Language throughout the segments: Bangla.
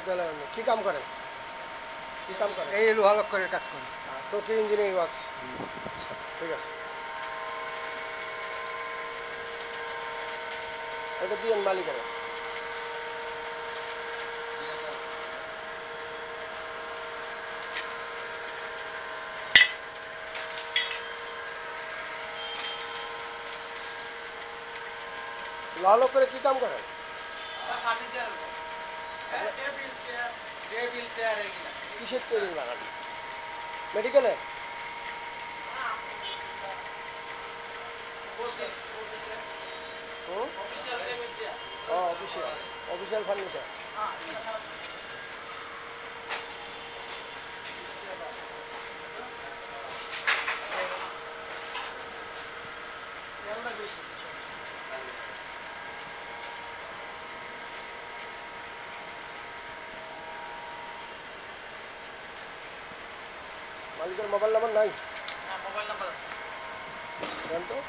কি কাম করেন? কি কাম করেন? এই লোহা লক্করের কাজ করি। টোকি ইঞ্জিনিয়ারিং ওয়ার্কস। ঠিক আছে, এটা দিয়েন মালিকের। লোহা করে কি কাম করেন? কিসের টেবিল বানান? মেডিকেলে? Official official furniture. মালিকের মোবাইল নাম্বার নাই? মোবাইল নাম্বার দেন তো।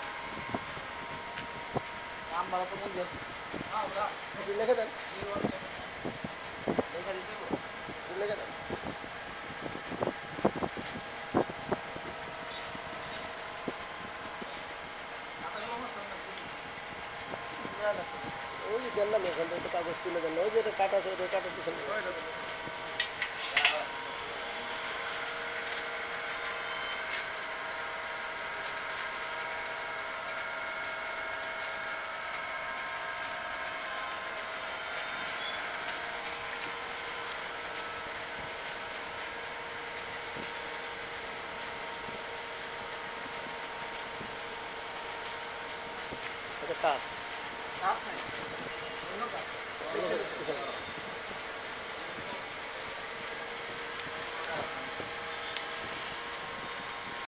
নাম্বার তো বলবে। লিখে দেন, 017 লেখা দিতে হবে। লিখে দেন। ওই যে দেন না, এখান থেকে কাগজ তুলে দেন, ওই যে এটা কাটা আছে ওই কাটার পিছনে।